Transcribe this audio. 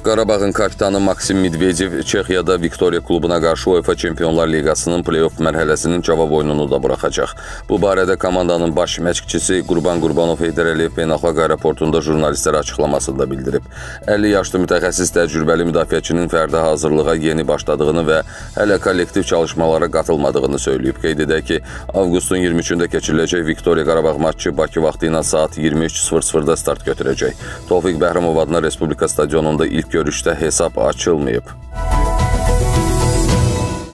Qarabağın kapitanı Maksim Medvedev Çexiyada Viktoriya klubuna qarşı UEFA Çempionlar Liqasının play-off mərhələsinin cavab oyununu da buraxacaq. Bu barədə komandanın baş məşqçisi Qurban Qurbanov Heydər Əliyev Beynəlxalq Aeroportunda jurnalistlərə açıqlamasında bildirib. 50 yaşlı mütəxəssis təcrübəli müdafiəçinin fərdi hazırlığa yeni başladığını və hələ kollektiv çalışmalara qatılmadığını söyləyib. Qeyd edək ki, avqustun 23-də keçiriləcək Viktoriya Qarabağ maçı Bakı vaxtı ilə saat 23:00-da start götürəcək. Tofiq Bəhramov adına Respublika stadionunda ilk görüşdə hesab açılmayıb.